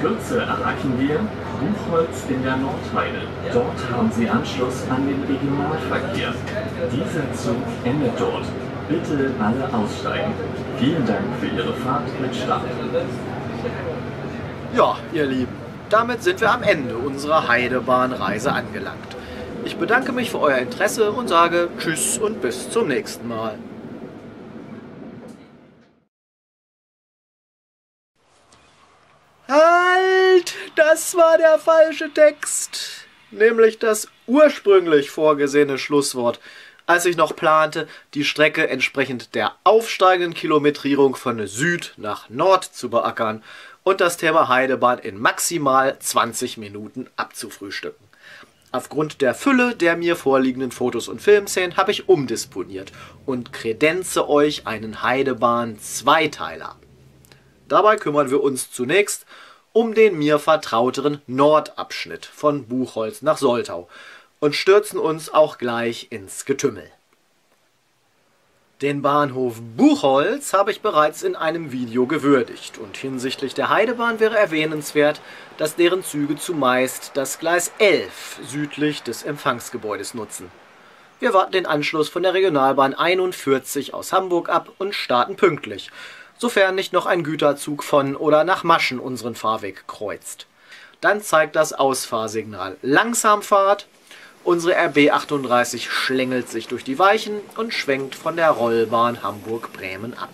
Kürze erreichen wir Buchholz in der Nordheide. Dort haben Sie Anschluss an den Regionalverkehr. Dieser Zug endet dort. Bitte alle aussteigen. Vielen Dank für Ihre Fahrt mit Start. Ja, ihr Lieben, damit sind wir am Ende unserer Heidebahnreise angelangt. Ich bedanke mich für euer Interesse und sage Tschüss und bis zum nächsten Mal. Halt! Das war der falsche Text. Nämlich das ursprünglich vorgesehene Schlusswort, als ich noch plante, die Strecke entsprechend der aufsteigenden Kilometrierung von Süd nach Nord zu beackern und das Thema Heidebahn in maximal 20 Minuten abzufrühstücken. Aufgrund der Fülle der mir vorliegenden Fotos und Filmszenen habe ich umdisponiert und kredenze euch einen Heidebahn-Zweiteiler. Dabei kümmern wir uns zunächst um den mir vertrauteren Nordabschnitt von Buchholz nach Soltau und stürzen uns auch gleich ins Getümmel. Den Bahnhof Buchholz habe ich bereits in einem Video gewürdigt und hinsichtlich der Heidebahn wäre erwähnenswert, dass deren Züge zumeist das Gleis 11 südlich des Empfangsgebäudes nutzen. Wir warten den Anschluss von der Regionalbahn 41 aus Hamburg ab und starten pünktlich, sofern nicht noch ein Güterzug von oder nach Maschen unseren Fahrweg kreuzt. Dann zeigt das Ausfahrsignal Langsamfahrt. Unsere RB 38 schlängelt sich durch die Weichen und schwenkt von der Rollbahn Hamburg-Bremen ab.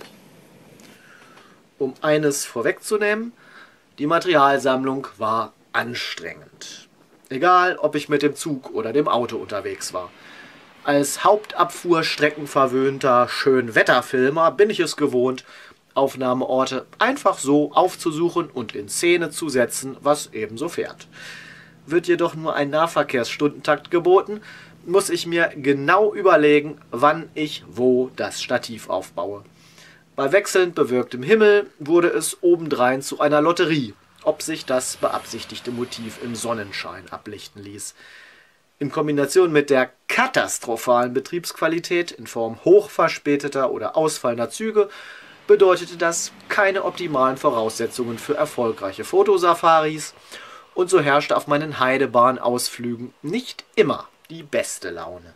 Um eines vorwegzunehmen, die Materialsammlung war anstrengend. Egal, ob ich mit dem Zug oder dem Auto unterwegs war. Als Hauptabfuhrstreckenverwöhnter Schönwetterfilmer bin ich es gewohnt, Aufnahmeorte einfach so aufzusuchen und in Szene zu setzen, was ebenso fährt. Wird jedoch nur ein Nahverkehrsstundentakt geboten, muss ich mir genau überlegen, wann ich wo das Stativ aufbaue. Bei wechselnd bewölktem Himmel wurde es obendrein zu einer Lotterie, ob sich das beabsichtigte Motiv im Sonnenschein ablichten ließ. In Kombination mit der katastrophalen Betriebsqualität in Form hochverspäteter oder ausfallender Züge bedeutete das keine optimalen Voraussetzungen für erfolgreiche Fotosafaris und so herrschte auf meinen Heidebahnausflügen nicht immer die beste Laune.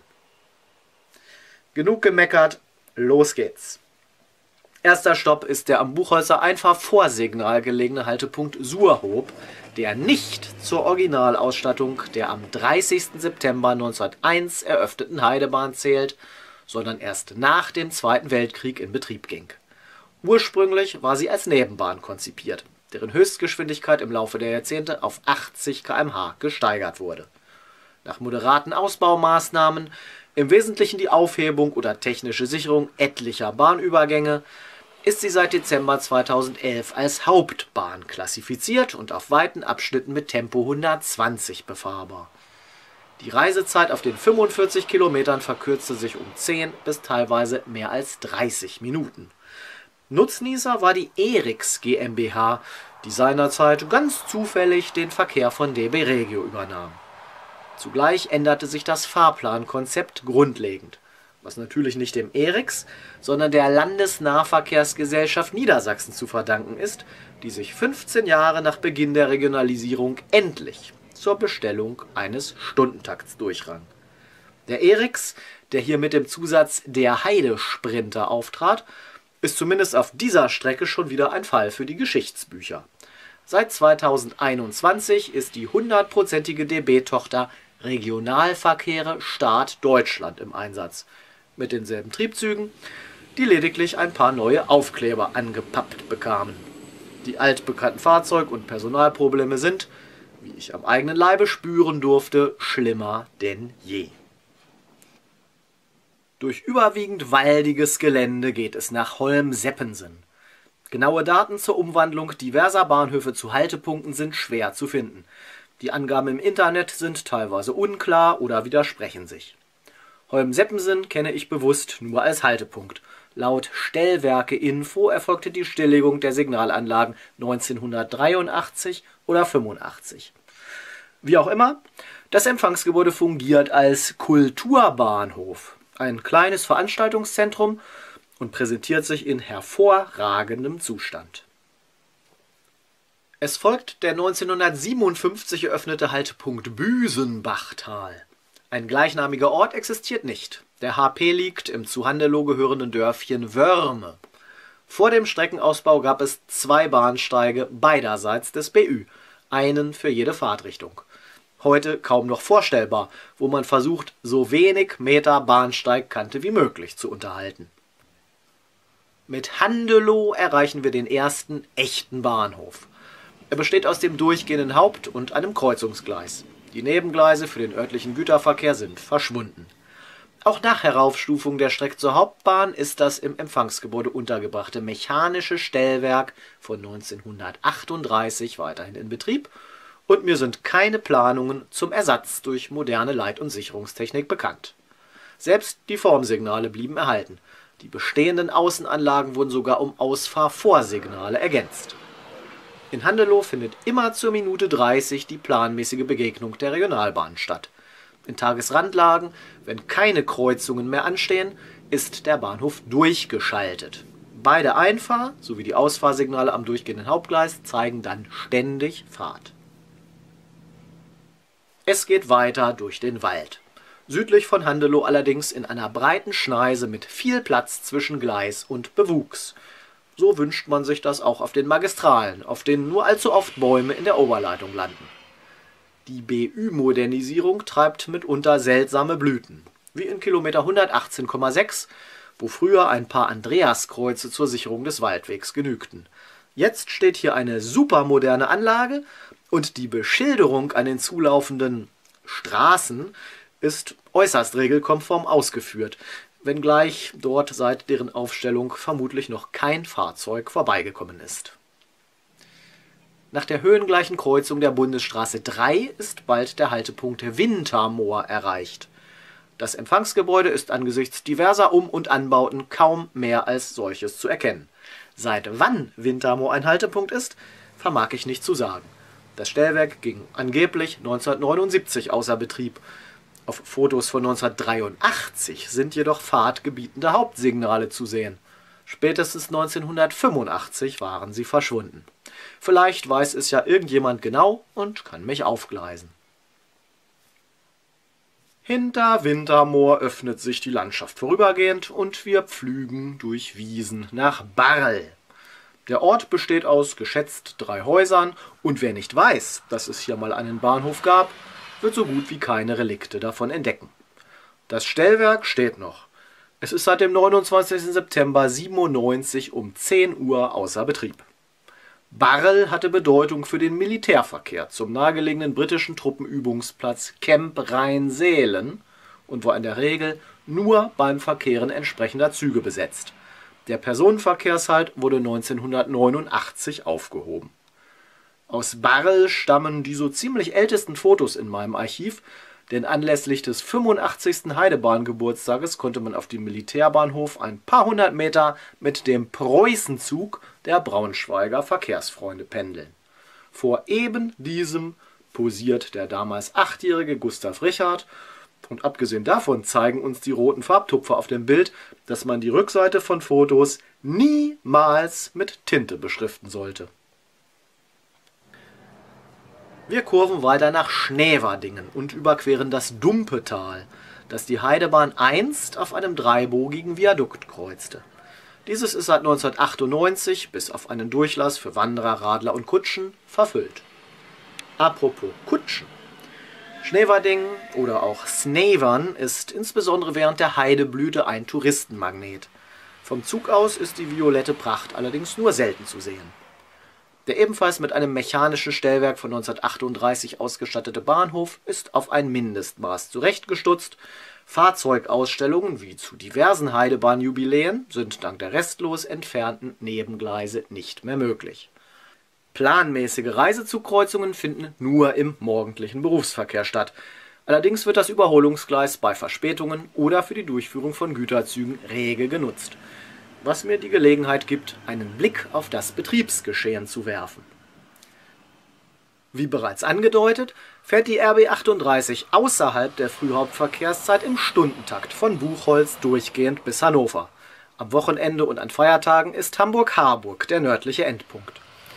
Genug gemeckert, los geht's. Erster Stopp ist der am Buchholzer Einfahrvorsignal gelegene Haltepunkt Surhoop, der nicht zur Originalausstattung der am 30. September 1901 eröffneten Heidebahn zählt, sondern erst nach dem Zweiten Weltkrieg in Betrieb ging. Ursprünglich war sie als Nebenbahn konzipiert, deren Höchstgeschwindigkeit im Laufe der Jahrzehnte auf 80 km/h gesteigert wurde. Nach moderaten Ausbaumaßnahmen, im Wesentlichen die Aufhebung oder technische Sicherung etlicher Bahnübergänge, ist sie seit Dezember 2011 als Hauptbahn klassifiziert und auf weiten Abschnitten mit Tempo 120 befahrbar. Die Reisezeit auf den 45 Kilometern verkürzte sich um 10 bis teilweise mehr als 30 Minuten. Nutznießer war die ERIX GmbH, die seinerzeit ganz zufällig den Verkehr von DB Regio übernahm. Zugleich änderte sich das Fahrplankonzept grundlegend, was natürlich nicht dem ERIX, sondern der Landesnahverkehrsgesellschaft Niedersachsen zu verdanken ist, die sich 15 Jahre nach Beginn der Regionalisierung endlich zur Bestellung eines Stundentakts durchrang. Der ERIX, der hier mit dem Zusatz der Heidesprinter auftrat, ist zumindest auf dieser Strecke schon wieder ein Fall für die Geschichtsbücher. Seit 2021 ist die 100%ige DB-Tochter Regionalverkehre Staat Deutschland im Einsatz, mit denselben Triebzügen, die lediglich ein paar neue Aufkleber angepappt bekamen. Die altbekannten Fahrzeug- und Personalprobleme sind, wie ich am eigenen Leibe spüren durfte, schlimmer denn je. Durch überwiegend waldiges Gelände geht es nach Holmseppensen. Genaue Daten zur Umwandlung diverser Bahnhöfe zu Haltepunkten sind schwer zu finden. Die Angaben im Internet sind teilweise unklar oder widersprechen sich. Holmseppensen kenne ich bewusst nur als Haltepunkt. Laut Stellwerke Info erfolgte die Stilllegung der Signalanlagen 1983 oder 85. Wie auch immer, das Empfangsgebäude fungiert als Kulturbahnhof, ein kleines Veranstaltungszentrum, und präsentiert sich in hervorragendem Zustand. Es folgt der 1957 eröffnete Haltepunkt Büsenbachtal. Ein gleichnamiger Ort existiert nicht. Der HP liegt im zu Handelow gehörenden Dörfchen Wörme. Vor dem Streckenausbau gab es 2 Bahnsteige beiderseits des BÜ, einen für jede Fahrtrichtung. Heute kaum noch vorstellbar, wo man versucht, so wenig Meter Bahnsteigkante wie möglich zu unterhalten. Mit Handelow erreichen wir den ersten echten Bahnhof. Er besteht aus dem durchgehenden Haupt- und einem Kreuzungsgleis. Die Nebengleise für den örtlichen Güterverkehr sind verschwunden. Auch nach Heraufstufung der Strecke zur Hauptbahn ist das im Empfangsgebäude untergebrachte mechanische Stellwerk von 1938 weiterhin in Betrieb und mir sind keine Planungen zum Ersatz durch moderne Leit- und Sicherungstechnik bekannt. Selbst die Formsignale blieben erhalten. Die bestehenden Außenanlagen wurden sogar um Ausfahrvorsignale ergänzt. In Handelow findet immer zur Minute 30 die planmäßige Begegnung der Regionalbahn statt. In Tagesrandlagen, wenn keine Kreuzungen mehr anstehen, ist der Bahnhof durchgeschaltet. Beide Einfahr- sowie die Ausfahrsignale am durchgehenden Hauptgleis zeigen dann ständig Fahrt. Es geht weiter durch den Wald. Südlich von Handelow allerdings in einer breiten Schneise mit viel Platz zwischen Gleis und Bewuchs. So wünscht man sich das auch auf den Magistralen, auf denen nur allzu oft Bäume in der Oberleitung landen. Die BÜ-Modernisierung treibt mitunter seltsame Blüten, wie in Kilometer 118,6, wo früher ein paar Andreaskreuze zur Sicherung des Waldwegs genügten. Jetzt steht hier eine supermoderne Anlage und die Beschilderung an den zulaufenden Straßen ist äußerst regelkonform ausgeführt, wenngleich dort seit deren Aufstellung vermutlich noch kein Fahrzeug vorbeigekommen ist. Nach der höhengleichen Kreuzung der Bundesstraße 3 ist bald der Haltepunkt Wintermoor erreicht. Das Empfangsgebäude ist angesichts diverser Um- und Anbauten kaum mehr als solches zu erkennen. Seit wann Wintermoor ein Haltepunkt ist, vermag ich nicht zu sagen. Das Stellwerk ging angeblich 1979 außer Betrieb. Auf Fotos von 1983 sind jedoch fahrtgebietende Hauptsignale zu sehen. Spätestens 1985 waren sie verschwunden. Vielleicht weiß es ja irgendjemand genau und kann mich aufgleisen. Hinter Wintermoor öffnet sich die Landschaft vorübergehend und wir pflügen durch Wiesen nach Barl. Der Ort besteht aus geschätzt 3 Häusern und wer nicht weiß, dass es hier mal einen Bahnhof gab, wird so gut wie keine Relikte davon entdecken. Das Stellwerk steht noch. Es ist seit dem 29. September 97 um 10 Uhr außer Betrieb. Barl hatte Bedeutung für den Militärverkehr zum nahegelegenen britischen Truppenübungsplatz Camp Rheinseelen und war in der Regel nur beim Verkehren entsprechender Züge besetzt. Der Personenverkehrshalt wurde 1989 aufgehoben. Aus Barl stammen die so ziemlich ältesten Fotos in meinem Archiv, denn anlässlich des 85. Heidebahn-Geburtstages konnte man auf dem Militärbahnhof ein paar hundert Meter mit dem Preußenzug der Braunschweiger Verkehrsfreunde pendeln. Vor eben diesem posiert der damals 8-jährige Gustav Richard und abgesehen davon zeigen uns die roten Farbtupfer auf dem Bild, dass man die Rückseite von Fotos niemals mit Tinte beschriften sollte. Wir kurven weiter nach Schneverdingen und überqueren das Dumpetal, das die Heidebahn einst auf einem dreibogigen Viadukt kreuzte. Dieses ist seit 1998 bis auf einen Durchlass für Wanderer, Radler und Kutschen verfüllt. Apropos Kutschen. Schneverdingen oder auch Snevern ist insbesondere während der Heideblüte ein Touristenmagnet. Vom Zug aus ist die violette Pracht allerdings nur selten zu sehen. Der ebenfalls mit einem mechanischen Stellwerk von 1938 ausgestattete Bahnhof ist auf ein Mindestmaß zurechtgestutzt. Fahrzeugausstellungen wie zu diversen Heidebahnjubiläen sind dank der restlos entfernten Nebengleise nicht mehr möglich. Planmäßige Reisezugkreuzungen finden nur im morgendlichen Berufsverkehr statt. Allerdings wird das Überholungsgleis bei Verspätungen oder für die Durchführung von Güterzügen rege genutzt, was mir die Gelegenheit gibt, einen Blick auf das Betriebsgeschehen zu werfen. Wie bereits angedeutet, fährt die RB 38 außerhalb der Frühhauptverkehrszeit im Stundentakt von Buchholz durchgehend bis Hannover. Am Wochenende und an Feiertagen ist Hamburg-Harburg der nördliche Endpunkt.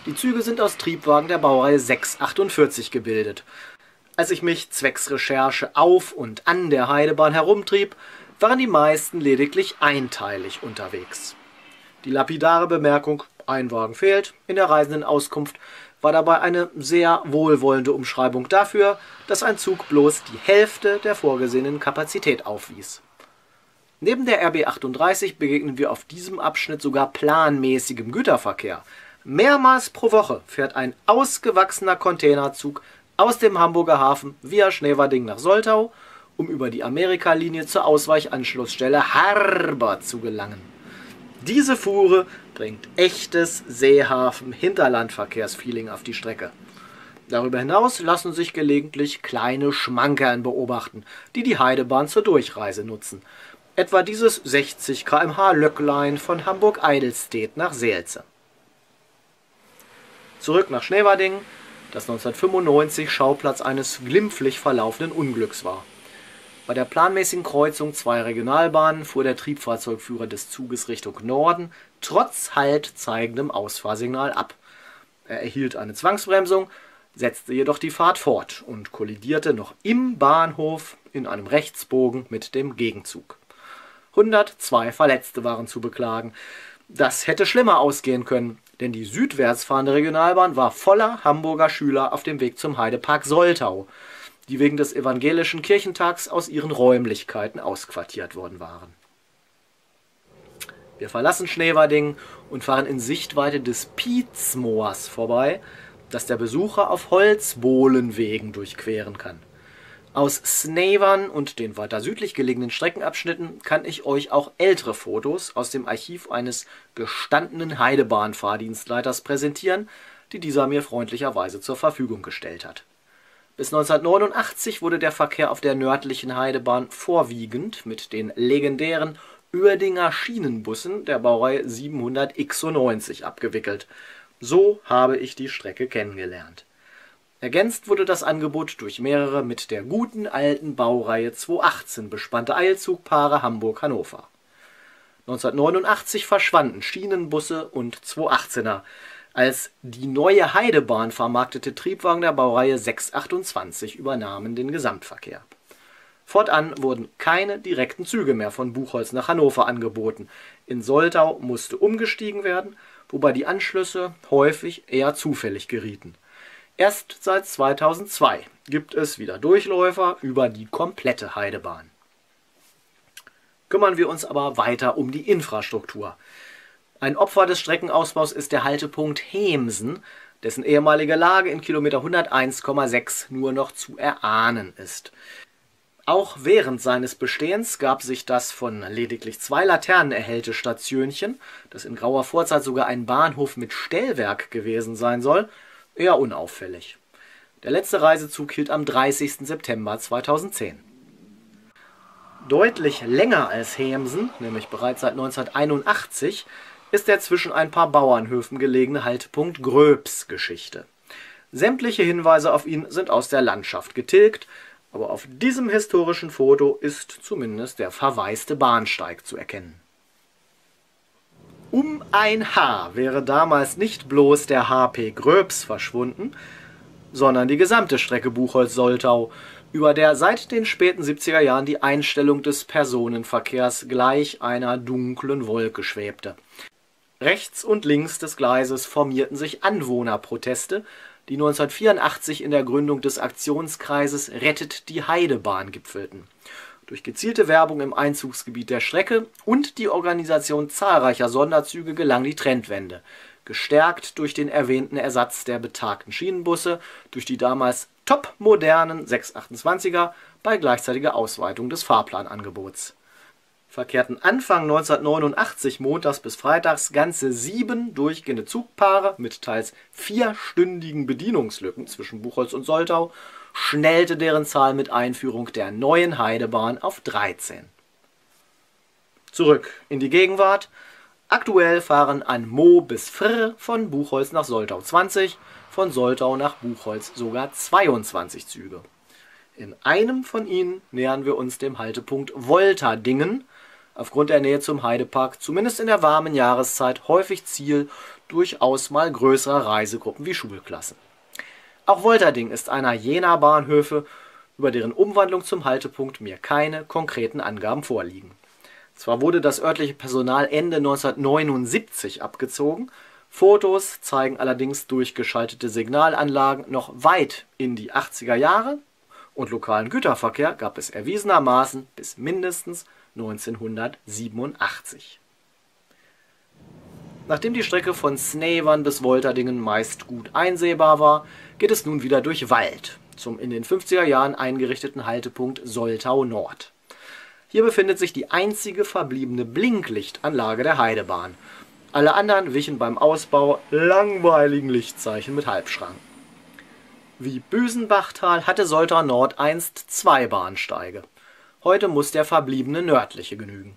Die Züge sind aus Triebwagen der Baureihe 648 gebildet. Als ich mich zwecks Recherche auf und an der Heidebahn herumtrieb, waren die meisten lediglich einteilig unterwegs. Die lapidare Bemerkung „Ein Wagen fehlt" in der Reisendenauskunft war dabei eine sehr wohlwollende Umschreibung dafür, dass ein Zug bloß die Hälfte der vorgesehenen Kapazität aufwies. Neben der RB 38 begegnen wir auf diesem Abschnitt sogar planmäßigem Güterverkehr. Mehrmals pro Woche fährt ein ausgewachsener Containerzug aus dem Hamburger Hafen via Schneverding nach Soltau, um über die Amerikalinie zur Ausweichanschlussstelle Harbour zu gelangen. Diese Fuhre bringt echtes Seehafen-Hinterlandverkehrsfeeling auf die Strecke. Darüber hinaus lassen sich gelegentlich kleine Schmankerl beobachten, die die Heidebahn zur Durchreise nutzen. Etwa dieses 60 km/h Löcklein von Hamburg-Eidelstedt nach Seelze. Zurück nach Schneverding, das 1995 Schauplatz eines glimpflich verlaufenden Unglücks war. Bei der planmäßigen Kreuzung zweier Regionalbahnen fuhr der Triebfahrzeugführer des Zuges Richtung Norden trotz haltzeigendem Ausfahrsignal ab. Er erhielt eine Zwangsbremsung, setzte jedoch die Fahrt fort und kollidierte noch im Bahnhof in einem Rechtsbogen mit dem Gegenzug. 102 Verletzte waren zu beklagen. Das hätte schlimmer ausgehen können, denn die südwärts fahrende Regionalbahn war voller Hamburger Schüler auf dem Weg zum Heidepark Soltau, die wegen des evangelischen Kirchentags aus ihren Räumlichkeiten ausquartiert worden waren. Wir verlassen Schneverding und fahren in Sichtweite des Pietzmoors vorbei, das der Besucher auf Holzbohlenwegen durchqueren kann. Aus Snevern und den weiter südlich gelegenen Streckenabschnitten kann ich euch auch ältere Fotos aus dem Archiv eines gestandenen Heidebahn-Fahrdienstleiters präsentieren, die dieser mir freundlicherweise zur Verfügung gestellt hat. Bis 1989 wurde der Verkehr auf der nördlichen Heidebahn vorwiegend mit den legendären Uerdinger Schienenbussen der Baureihe 796 abgewickelt. So habe ich die Strecke kennengelernt. Ergänzt wurde das Angebot durch mehrere mit der guten alten Baureihe 218 bespannte Eilzugpaare Hamburg-Hannover. 1989 verschwanden Schienenbusse und 218er, als die neue Heidebahn vermarktete Triebwagen der Baureihe 628 übernahmen den Gesamtverkehr. Fortan wurden keine direkten Züge mehr von Buchholz nach Hannover angeboten. In Soltau musste umgestiegen werden, wobei die Anschlüsse häufig eher zufällig gerieten. Erst seit 2002 gibt es wieder Durchläufer über die komplette Heidebahn. Kümmern wir uns aber weiter um die Infrastruktur. Ein Opfer des Streckenausbaus ist der Haltepunkt Hemsen, dessen ehemalige Lage in Kilometer 101,6 nur noch zu erahnen ist. Auch während seines Bestehens gab sich das von lediglich 2 Laternen erhellte Stationchen, das in grauer Vorzeit sogar ein Bahnhof mit Stellwerk gewesen sein soll, eher unauffällig. Der letzte Reisezug hielt am 30. September 2010. Deutlich länger als Hemsen, nämlich bereits seit 1981, ist der zwischen ein paar Bauernhöfen gelegene Haltepunkt Gröbs Geschichte. Sämtliche Hinweise auf ihn sind aus der Landschaft getilgt, aber auf diesem historischen Foto ist zumindest der verwaiste Bahnsteig zu erkennen. Um ein Haar wäre damals nicht bloß der HP Gröbs verschwunden, sondern die gesamte Strecke Buchholz-Soltau, über der seit den späten 70er Jahren die Einstellung des Personenverkehrs gleich einer dunklen Wolke schwebte. Rechts und links des Gleises formierten sich Anwohnerproteste, die 1984 in der Gründung des Aktionskreises Rettet die Heidebahn gipfelten. Durch gezielte Werbung im Einzugsgebiet der Strecke und die Organisation zahlreicher Sonderzüge gelang die Trendwende, gestärkt durch den erwähnten Ersatz der betagten Schienenbusse durch die damals topmodernen 628er bei gleichzeitiger Ausweitung des Fahrplanangebots. Verkehrten Anfang 1989 montags bis freitags ganze 7 durchgehende Zugpaare mit teils 4-stündigen Bedienungslücken zwischen Buchholz und Soltau, schnellte deren Zahl mit Einführung der neuen Heidebahn auf 13. Zurück in die Gegenwart. Aktuell fahren an Mo bis Frr von Buchholz nach Soltau 20, von Soltau nach Buchholz sogar 22 Züge. In einem von ihnen nähern wir uns dem Haltepunkt Wolterdingen, aufgrund der Nähe zum Heidepark zumindest in der warmen Jahreszeit häufig Ziel durchaus mal größere Reisegruppen wie Schulklassen. Auch Wolterding ist einer jener Bahnhöfe, über deren Umwandlung zum Haltepunkt mir keine konkreten Angaben vorliegen. Zwar wurde das örtliche Personal Ende 1979 abgezogen, Fotos zeigen allerdings durchgeschaltete Signalanlagen noch weit in die 80er Jahre und lokalen Güterverkehr gab es erwiesenermaßen bis mindestens 1987. Nachdem die Strecke von Snevern bis Wolterdingen meist gut einsehbar war, geht es nun wieder durch Wald zum in den 50er Jahren eingerichteten Haltepunkt Soltau Nord. Hier befindet sich die einzige verbliebene Blinklichtanlage der Heidebahn. Alle anderen wichen beim Ausbau langweiligen Lichtzeichen mit Halbschranken. Wie Büsenbachtal hatte Soltau Nord einst 2 Bahnsteige. Heute muss der verbliebene nördliche genügen.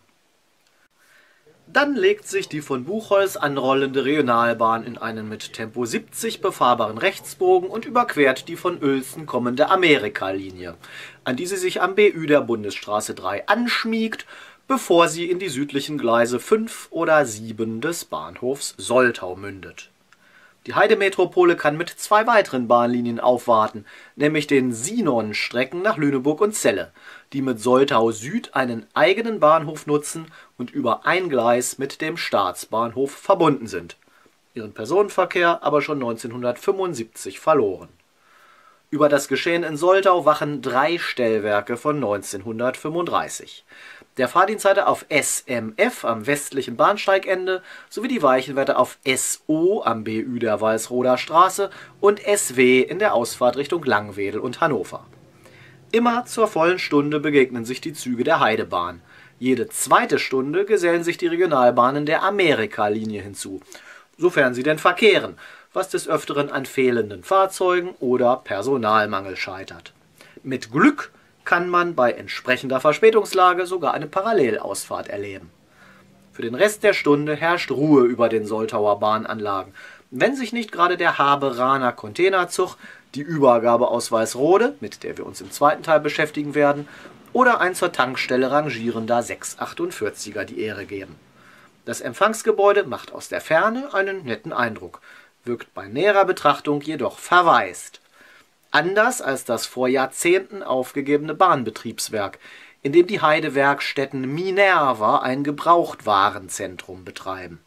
Dann legt sich die von Buchholz anrollende Regionalbahn in einen mit Tempo 70 befahrbaren Rechtsbogen und überquert die von Uelzen kommende Amerika-Linie, an die sie sich am BÜ der Bundesstraße 3 anschmiegt, bevor sie in die südlichen Gleise 5 oder 7 des Bahnhofs Soltau mündet. Die Heidemetropole kann mit 2 weiteren Bahnlinien aufwarten, nämlich den Sinon-Strecken nach Lüneburg und Celle, die mit Soltau Süd einen eigenen Bahnhof nutzen und über ein Gleis mit dem Staatsbahnhof verbunden sind, ihren Personenverkehr aber schon 1975 verloren. Über das Geschehen in Soltau wachen 3 Stellwerke von 1935. Der Fahrdienst hatte auf SMF am westlichen Bahnsteigende sowie die Weichenwärter auf SO am BÜ der Walsroder Straße und SW in der Ausfahrt Richtung Langwedel und Hannover. Immer zur vollen Stunde begegnen sich die Züge der Heidebahn. Jede zweite Stunde gesellen sich die Regionalbahnen der Amerika-Linie hinzu, sofern sie denn verkehren, was des Öfteren an fehlenden Fahrzeugen oder Personalmangel scheitert. Mit Glück kann man bei entsprechender Verspätungslage sogar eine Parallelausfahrt erleben. Für den Rest der Stunde herrscht Ruhe über den Soltauer Bahnanlagen, wenn sich nicht gerade der Haberaner Containerzug, die Übergabe aus Weißrode, mit der wir uns im zweiten Teil beschäftigen werden, oder ein zur Tankstelle rangierender 648er die Ehre geben. Das Empfangsgebäude macht aus der Ferne einen netten Eindruck, wirkt bei näherer Betrachtung jedoch verwaist. Anders als das vor Jahrzehnten aufgegebene Bahnbetriebswerk, in dem die Heidewerkstätten Minerva ein Gebrauchtwarenzentrum betreiben.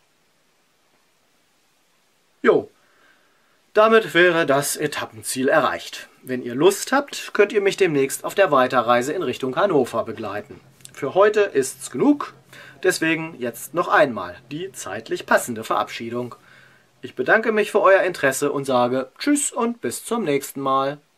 Jo, damit wäre das Etappenziel erreicht. Wenn ihr Lust habt, könnt ihr mich demnächst auf der Weiterreise in Richtung Hannover begleiten. Für heute ist's genug, deswegen jetzt noch einmal die zeitlich passende Verabschiedung. Ich bedanke mich für euer Interesse und sage Tschüss und bis zum nächsten Mal.